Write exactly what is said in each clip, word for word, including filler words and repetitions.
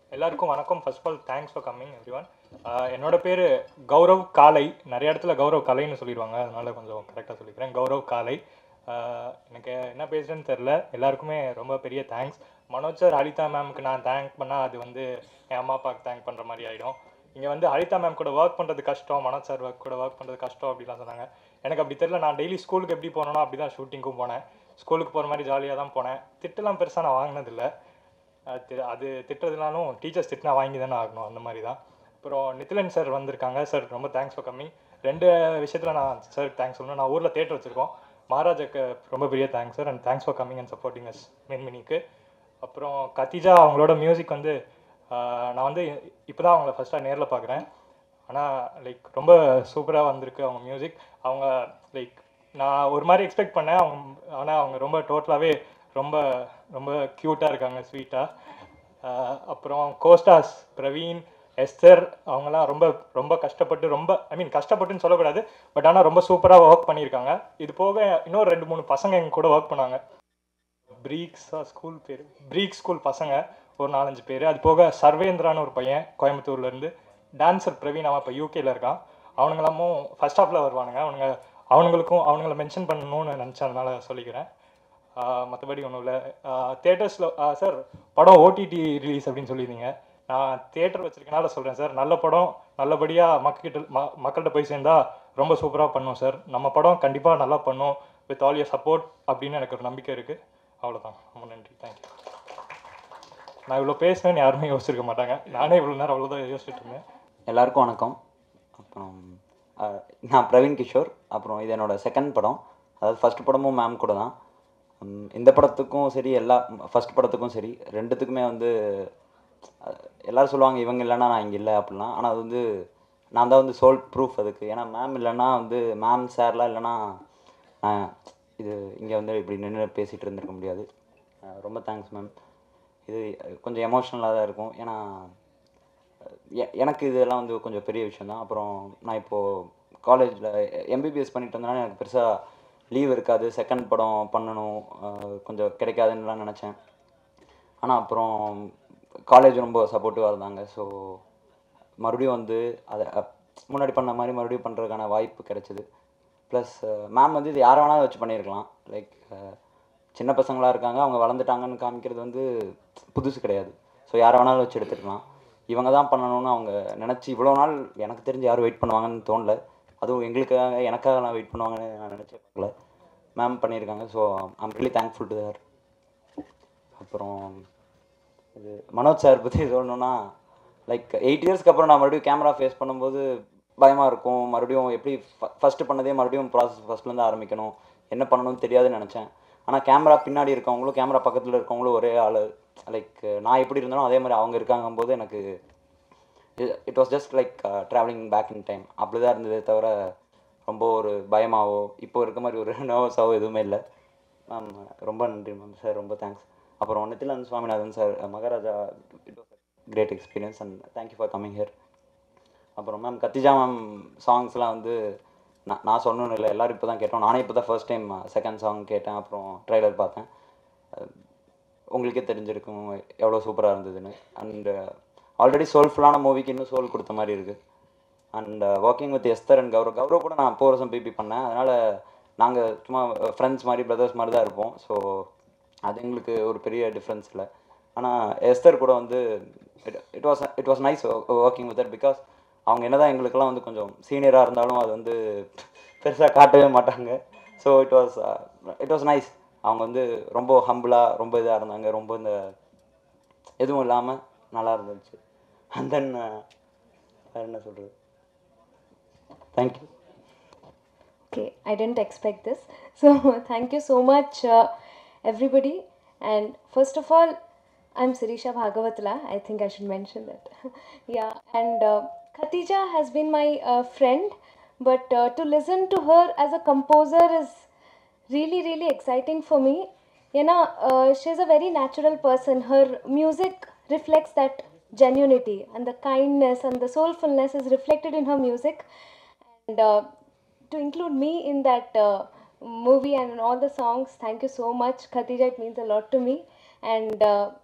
எல்லாருக்கும் வணக்கம். First of all thanks for coming everyone. என்னோட பேர் கௌரவ் காலை. நிறைய இடத்துல கௌரவ் கலைன்னு சொல்லிடுவாங்க, அதனால கொஞ்சம் கரெக்டாக சொல்லிக்கிறேன். கௌரவ் காலை. ஆஹ் எனக்கு என்ன பேசுகிறேன்னு தெரில. எல்லாருக்குமே ரொம்ப பெரிய தேங்க்ஸ். மனோஜ் சார், ஹரிதா மேம்க்கு நான் தேங்க் பண்ணால் அது வந்து என் அம்மா அப்பாவுக்கு தேங்க் பண்ணுற மாதிரி ஆகிடும். இங்கே வந்து ஹரிதா மேம் கூட ஒர்க் பண்ணுறது கஷ்டம், மனோஜ் சார் ஒர்க் கூட ஒர்க் பண்ணுறது கஷ்டம் அப்படிலாம் சொன்னாங்க. எனக்கு அப்படி தெரியல. நான் டெய்லி ஸ்கூலுக்கு எப்படி போனேனோ அப்படி தான் ஷூட்டிங்கும் போனேன். ஸ்கூலுக்கு போகிற மாதிரி ஜாலியாக தான் போனேன். திட்டெல்லாம் பெருசாக நான் வாங்கினதில்லை. அது அது திட்டுறதுனாலும் டீச்சர்ஸ் திட்டினா வாங்கி தானே ஆகணும், அந்த மாதிரி தான். அப்புறம் நித்திலன் சார் வந்திருக்காங்க. சார் ரொம்ப தேங்க்ஸ் ஃபார் கம்மிங். ரெண்டு விஷயத்தில் நான் சார் தேங்க்ஸ் சொல்லணும். நான் ஊரில் தேட்டர் வச்சுருக்கோம். மகாராஜாக்கு ரொம்ப பெரிய thanks sir, and thanks for coming and supporting us மின்மினிக்கு. அப்புறம் கத்திஜா, அவங்களோட மியூசிக் வந்து நான் வந்து இப்போ தான் அவங்கள ஃபஸ்ட்டாக நேரில் பார்க்குறேன். ஆனால் லைக் ரொம்ப சூப்பராக வந்திருக்கு அவங்க மியூசிக். அவங்க லைக் நான் ஒரு மாதிரி எக்ஸ்பெக்ட் பண்ணேன் அவங்க, ஆனால் அவங்க ரொம்ப டோட்டலாகவே ரொம்ப ரொம்ப க்யூட்டாக இருக்காங்க, ஸ்வீட்டாக. அப்புறம் கோஸ்டாஸ் பிரவீன், எஸ்தர், அவங்கெல்லாம் ரொம்ப ரொம்ப கஷ்டப்பட்டு, ரொம்ப ஐ மீன் கஷ்டப்பட்டுன்னு சொல்லக்கூடாது, பட் ஆனால் ரொம்ப சூப்பராக ஒர்க் பண்ணியிருக்காங்க. இது போக இன்னொரு ரெண்டு மூணு பசங்க எங்க கூட ஒர்க் பண்ணாங்க. ப்ரீக்ஸா ஸ்கூல் பேர், ப்ரீக் ஸ்கூல் பசங்க ஒரு நாலஞ்சு பேர். அது போக சர்வேந்திரான்னு ஒரு பையன் கோயம்புத்தூர்லேருந்து, டான்ஸர் பிரவீன், அவன் இப்போ யூகேல இருக்கான். அவனுங்களாமும் ஃபர்ஸ்ட் ஹாஃபில் வருவானுங்க. அவனுங்க அவனுங்களுக்கும் அவனுங்களை மென்ஷன் பண்ணணும்னு நினச்சேன், அதனால சொல்லிக்கிறேன். மற்றபடி ஒன்றும் இல்லை. தேட்டர்ஸில் சார் படம் ஓடிடி ரிலீஸ் அப்படின்னு சொல்லியிருந்தீங்க. நான் தேட்டர் வச்சுருக்கனால சொல்கிறேன் சார், நல்ல படம் நல்லபடியாக மக்கள்கிட்ட ம மக்கள்கிட்ட போய் சேர்ந்தா ரொம்ப சூப்பராக பண்ணும் சார். நம்ம படம் கண்டிப்பாக நல்லா பண்ணும் வித் ஆல் யர் சப்போர்ட் அப்படின்னு எனக்கு ஒரு நம்பிக்கை இருக்குது. அவ்வளோதான். ரொம்ப நன்றி, தேங்க்யூ. நான் இவ்வளோ பேசுனேன்னு யாருமே யோசிச்சிருக்க மாட்டாங்க. நானே இவ்வளோ நேரம் அவ்வளோதான் யோசிச்சுட்டு இருந்தேன். எல்லாருக்கும் வணக்கம். அப்புறம் நான் பிரவீன் கிஷோர். அப்புறம் இது என்னோடய செகண்ட் படம். அதாவது ஃபஸ்ட் படமும் மேம் கூட தான். இந்த படத்துக்கும் சரி, எல்லா ஃபஸ்ட் படத்துக்கும் சரி, ரெண்டுத்துக்குமே வந்து எல்லோரும் சொல்லுவாங்க இவங்க இல்லைன்னா நான் இங்கே இல்லை அப்படிலாம். ஆனால் அது வந்து நான் தான் வந்து சோல் ப்ரூஃப் அதுக்கு. ஏன்னா மேம் இல்லைன்னா வந்து மேம் சார்லாம் இல்லைன்னா இது இங்கே வந்து இப்படி நின்று பேசிகிட்டு இருந்திருக்க முடியாது. ரொம்ப தேங்க்ஸ் மேம். இது கொஞ்சம் எமோஷ்னலாக தான் இருக்கும். ஏன்னா எனக்கு இதெல்லாம் வந்து கொஞ்சம் பெரிய விஷயந்தான். அப்புறம் நான் இப்போது காலேஜில் எம்பிபிஎஸ் பண்ணிட்டு வந்தேன்னா எனக்கு பெருசாக லீவ் இருக்காது. செகண்ட் படம் பண்ணணும் கொஞ்சம் கிடைக்காதுன்னுலாம் நினச்சேன். ஆனால் அப்புறம் காலேஜ் ரொம்ப சப்போர்ட்டிவாக இருந்தாங்க. ஸோ மறுபடியும் வந்து அதை முன்னாடி பண்ண மாதிரி மறுபடியும் பண்ணுறதுக்கான வாய்ப்பு கிடைச்சிது. ப்ளஸ் மேம் வந்து இது யாரை வேணாலும் வச்சு பண்ணியிருக்கலாம். லைக் சின்ன பசங்களாக இருக்காங்க, அவங்க வளர்ந்துட்டாங்கன்னு காமிக்கிறது வந்து புதுசு கிடையாது. ஸோ யாரை வேணாலும் வச்சு எடுத்துக்கலாம். இவங்க தான் பண்ணணும்னு அவங்க நினச்சி இவ்வளோ நாள் எனக்கு தெரிஞ்சு யாரும் வெயிட் பண்ணுவாங்கன்னு தோணல. அதுவும் எங்களுக்காக எனக்காக நான் வெயிட் பண்ணுவாங்கன்னு நான் நினச்சே பார்க்கல. மேம் பண்ணியிருக்காங்க. So I'm really thankful to her. அப்புறம் இது மனோஜ் சார் பற்றி சொல்லணுன்னா, லைக் எயிட் இயர்ஸ்க்கு அப்புறம் நான் மறுபடியும் கேமரா ஃபேஸ் பண்ணும்போது பயமாக இருக்கும். மறுபடியும் எப்படி ஃபஸ்ட்டு பண்ணதே மறுபடியும் ப்ராசஸ் ஃபஸ்ட்லேருந்து ஆரம்பிக்கணும், என்ன பண்ணணும்னு தெரியாதுன்னு நினச்சேன். ஆனால் கேமரா பின்னாடி இருக்கவங்களும் கேமரா பக்கத்தில் இருக்கவங்களும் ஒரே ஆள். லைக் நான் எப்படி இருந்தாலும் அதே மாதிரி அவங்க இருக்காங்கும்போது எனக்கு it was just like travelling back in time. அப்படி தான் இருந்ததே தவிர ரொம்ப ஒரு பயமாவோ இப்போ இருக்க மாதிரி ஒரு நர்வஸாவோ எதுவுமே இல்லை. மேம் ரொம்ப நன்றி மேம். சார் ரொம்ப தேங்க்ஸ். அப்புறம் Nithilan Swaminathan sir, Maharaja, it was great experience and thank you for coming here. அப்புறம் மேம் கத்திஜா மேம் சாங்ஸ்லாம் வந்து நான் நான் சொல்லணும்னு இல்லை, எல்லோரும் இப்போ தான் கேட்டோம். நானே இப்போ தான் ஃபர்ஸ்ட் டைம் செகண்ட் சாங் கேட்டேன். அப்புறம் ட்ரைலர் பார்த்தேன். உங்களுக்கே தெரிஞ்சிருக்கும் எவ்வளோ சூப்பராக இருந்ததுன்னு. அண்டு ஆல்ரெடி சோல்ஃபுல்லான மூவிக்கு இன்னும் சோல் கொடுத்த மாதிரி இருக்குது. And working with Esther and Gaurav Gaurav கூட நான் போகிற வருஷம் பிபி பண்ணேன். அதனால் நாங்கள் சும்மா ஃப்ரெண்ட்ஸ் மாதிரி பிரதர்ஸ் மாதிரி தான் இருப்போம். ஸோ அது எங்களுக்கு ஒரு பெரிய டிஃப்ரென்ஸ் இல்லை. ஆனால் எஸ்தர் கூட வந்து it it was it was nice working with that. Because அவங்க என்ன தான் எங்களுக்கெல்லாம் வந்து கொஞ்சம் சீனியராக இருந்தாலும் அது வந்து பெருசாக காட்டவே மாட்டாங்க. So it was it was nice. அவங்க வந்து ரொம்ப ஹம்பிளாக ரொம்ப இதாக இருந்தாங்க. ரொம்ப இந்த எதுவும் இல்லாமல் நல்லா இருந்துச்சு. அண்ட் தென் வேறு என்ன சொல்கிறது. Thank you. Okay, I didn't expect this. So thank you so much uh, everybody. And first of all, I'm Sirisha Bhagavatla. I think I should mention that. Yeah, and uh, Khatija has been my uh, friend, but uh, to listen to her as a composer is really really exciting for me. You know, uh, she's a very natural person. Her music reflects that genuinity, and the kindness and the soulfulness is reflected in her music. And uh, to include me in that uh, movie and in all the songs, thank you so much, Khatija. It means a lot to me. And uh,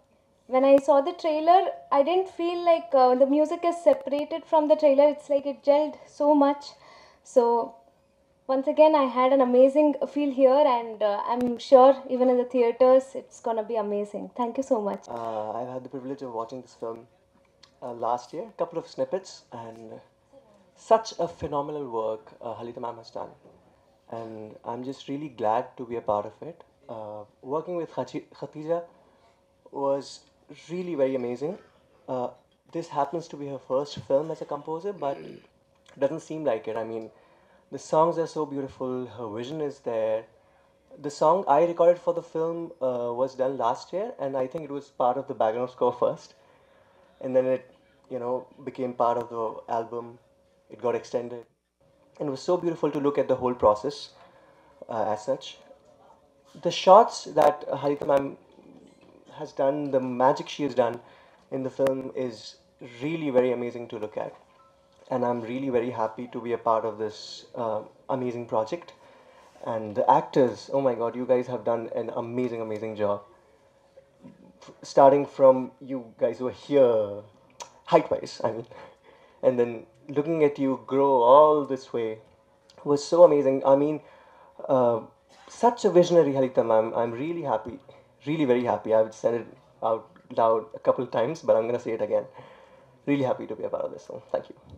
when I saw the trailer, I didn't feel like uh, the music is separated from the trailer. It's like it gelled so much. So once again, I had an amazing feel here, and uh, I'm sure even in the theaters, it's gonna be amazing. Thank you so much. Uh, I've had the privilege of watching this film uh, last year, a couple of snippets, and such a phenomenal work uh, Halita ma'am has done. And I'm just really glad to be a part of it. Uh, working with Khachi- Khatija was really very amazing. Uh, this happens to be her first film as a composer, but doesn't seem like it. I mean, the songs are so beautiful, her vision is there. The song I recorded for the film uh, was done last year, and I think it was part of the background score first, and then it, you know, became part of the album. It got extended, and it was so beautiful to look at the whole process uh, as such. The shots that Harita ma'am has done, the magic she has done in the film is really very amazing to look at. And I'm really very happy to be a part of this uh, amazing project. And the actors, oh my god, you guys have done an amazing, amazing job. F- starting from you guys who are here, height wise, I mean, and then looking at you grow all this way was so amazing. I mean, uh, such a visionary, Halita ma'am. I'm really happy, really very happy. I've said it out loud a couple of times, but I'm gonna say it again. Really happy to be a part of this film. Thank you.